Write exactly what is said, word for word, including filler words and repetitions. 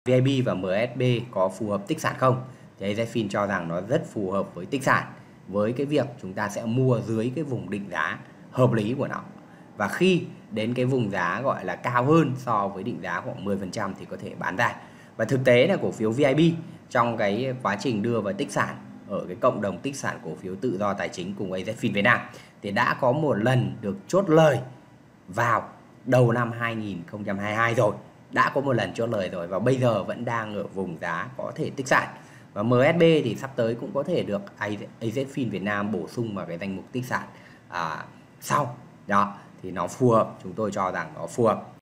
vê i bê và em ét bê có phù hợp tích sản không? Thì a zét Fin cho rằng nó rất phù hợp với tích sản, với cái việc chúng ta sẽ mua dưới cái vùng định giá hợp lý của nó. Và khi đến cái vùng giá gọi là cao hơn so với định giá khoảng mười phần trăm thì có thể bán ra. Và thực tế là cổ phiếu vê i bê trong cái quá trình đưa vào tích sản ở cái cộng đồng tích sản cổ phiếu tự do tài chính cùng a zét Fin Việt Nam thì đã có một lần được chốt lời vào đầu năm hai nghìn không trăm hai mươi hai rồi. Đã có một lần chốt lời rồi và bây giờ vẫn đang ở vùng giá có thể tích sản. Và em ét bê thì sắp tới cũng có thể được a zét Fin Việt Nam bổ sung vào cái danh mục tích sản à, sau. Đó, thì nó phù hợp, chúng tôi cho rằng nó phù hợp.